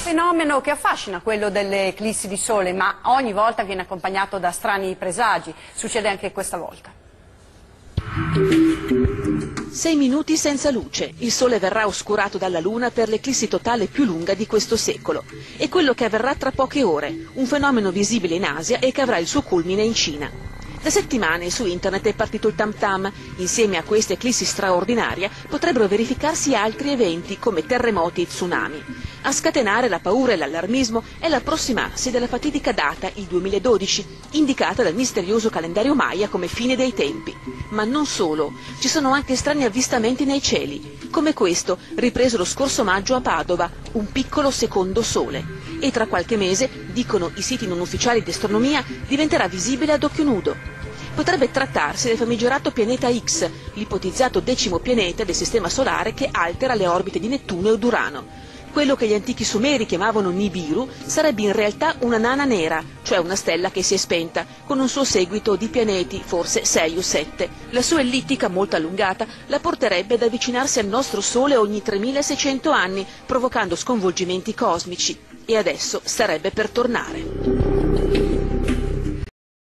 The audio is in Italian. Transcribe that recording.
fenomeno che affascina, quello delle eclissi di sole, ma ogni volta viene accompagnato da strani presagi. Succede anche questa volta. 6 minuti senza luce, il sole verrà oscurato dalla luna per l'eclissi totale più lunga di questo secolo. E quello che avverrà tra poche ore, un fenomeno visibile in Asia e che avrà il suo culmine in Cina. Da settimane su internet è partito il tam tam. Insieme a questa eclissi straordinaria potrebbero verificarsi altri eventi come terremoti e tsunami. A scatenare la paura e l'allarmismo è l'approssimarsi della fatidica data, il 2012, indicata dal misterioso calendario Maya come fine dei tempi. Ma non solo, ci sono anche strani avvistamenti nei cieli, come questo, ripreso lo scorso maggio a Padova, un piccolo secondo sole. E tra qualche mese, dicono i siti non ufficiali di astronomia, diventerà visibile ad occhio nudo. Potrebbe trattarsi del famigerato pianeta X, l'ipotizzato 10° pianeta del Sistema Solare che altera le orbite di Nettuno ed Urano. Quello che gli antichi sumeri chiamavano Nibiru sarebbe in realtà una nana nera, cioè una stella che si è spenta, con un suo seguito di pianeti, forse 6 o 7. La sua ellittica molto allungata la porterebbe ad avvicinarsi al nostro Sole ogni 3600 anni, provocando sconvolgimenti cosmici. E adesso sarebbe per tornare.